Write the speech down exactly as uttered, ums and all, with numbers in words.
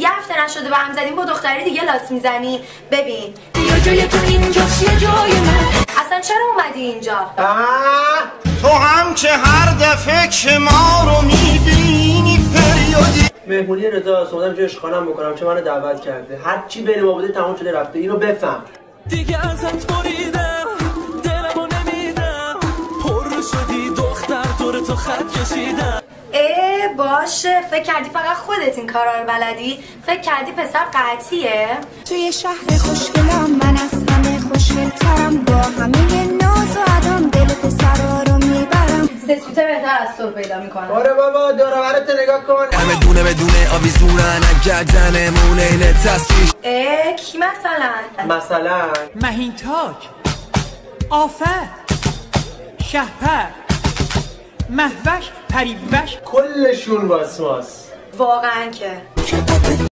یه هفته نشده به هم زدیم با دختری دیگه لاس میزنی. ببین یا جای تو اینجاست یا جای من. اصلا چرا اومدی اینجا؟ آه تو هم که هر دفعه که ما رو میبینی فریادی. مهمونی رضا سودم جوش خانم بکنم چه منو دعوت کرده. هر چی بین ما بوده تموم شده رفته. اینو بفهم. دیگه ازت بریدم دلمو نمیدم پر شدی دختر دور تو خط کشیدم. اه باشه فکر کردی فقط خودت این کارا رو بلدی؟ فکر کردی پسر قطعیه؟ توی شهر خوشگلم من از همه خوشگلترم با همه ناز و ادام دل پسرا رو میبرم. سه سوته بهتر از تو پیدا میکنم. آره بابا دور و برت نگاه کن. همه دونه بدونه آویزونن گردنمون اینه تصویر. اه کی مثلا؟ مثلا مهین تاج، آفر، شهپر، مهوش، پریوش، کلشون واسواس. واقعا که